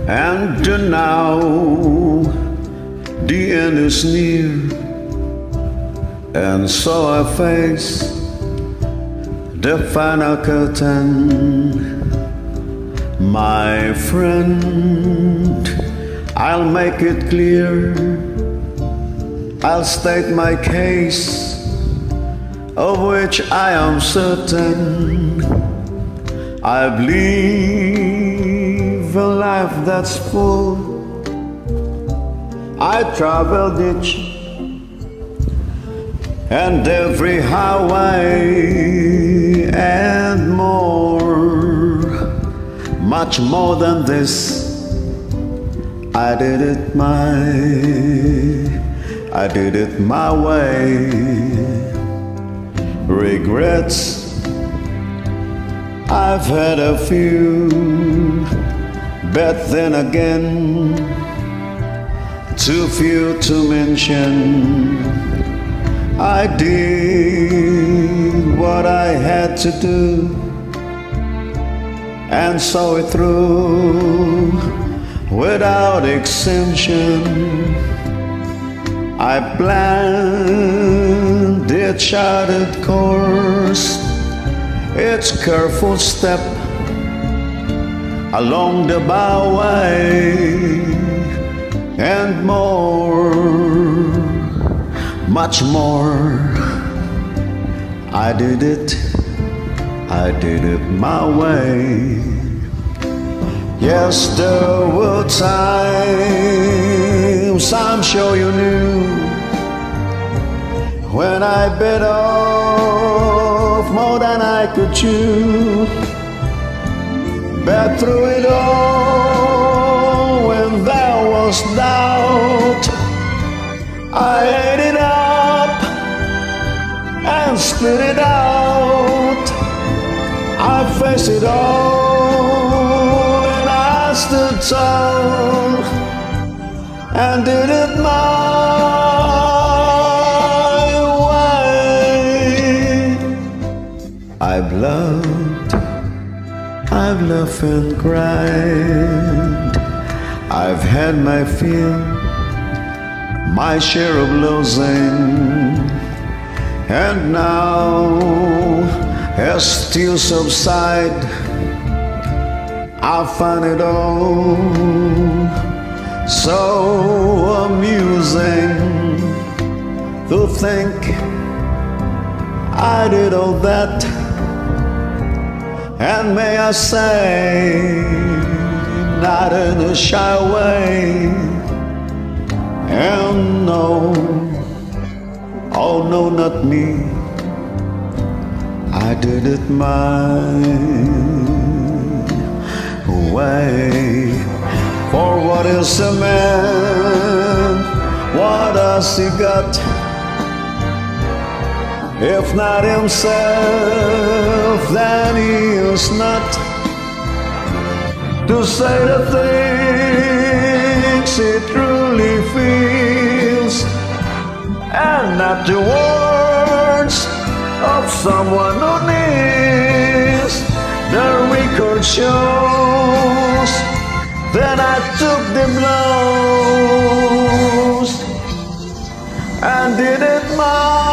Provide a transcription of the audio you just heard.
And now the end is near, and so I face the final curtain. My friend, I'll make it clear, I'll state my case, of which I am certain. I believe a life that's full. I traveled each and every highway and more, much more than this. I did it my way. Regrets, I've had a few, but then again, too few to mention. I did what I had to do and saw it through without exemption. I planned the charted course, its careful step along the byway, and more, much more. I did it my way. Yes, there were times, I'm sure you knew, when I bit off more than I could chew. But through it all, when there was doubt, I ate it up and spit it out. I faced it all and I stood tall and did it my way. I've loved and cried. I've had my fill, my share of losing, and now as tears subside, I find it all so amusing to think I did all that. And may I say, not in a shy way, and no, oh no, not me, I did it my way. For what is a man, what has he got, if not himself, then he is not to say the things he truly feels, and not the words of someone who needs. The record shows that I took the blows and did it my